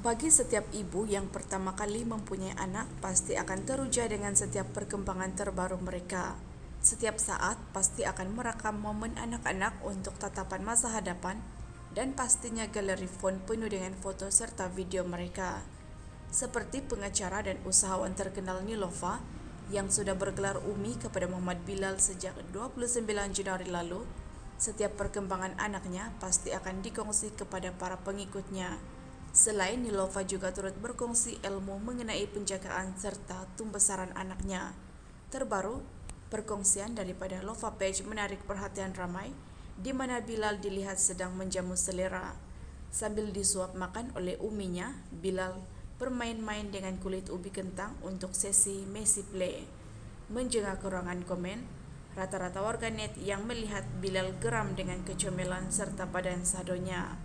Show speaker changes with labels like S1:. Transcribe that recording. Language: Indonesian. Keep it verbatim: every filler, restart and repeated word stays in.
S1: Bagi setiap ibu yang pertama kali mempunyai anak, pasti akan teruja dengan setiap perkembangan terbaru mereka. Setiap saat pasti akan merekam momen anak-anak untuk tatapan masa hadapan, dan pastinya galeri phone penuh dengan foto serta video mereka. Seperti pengacara dan usahawan terkenal Nilova yang sudah bergelar Umi kepada Muhammad Bilal sejak dua puluh sembilan Januari lalu, setiap perkembangan anaknya pasti akan dikongsi kepada para pengikutnya. Selain Nilova juga turut berkongsi ilmu mengenai penjagaan serta pembesaran anaknya. Terbaru, perkongsian daripada Lova Page menarik perhatian ramai, di mana Bilal dilihat sedang menjamu selera. Sambil disuap makan oleh uminya, Bilal bermain-main dengan kulit ubi kentang untuk sesi Messi Play. Menjengah kurangan komen, rata-rata warganet yang melihat Bilal geram dengan kecomelan serta badan sadonya.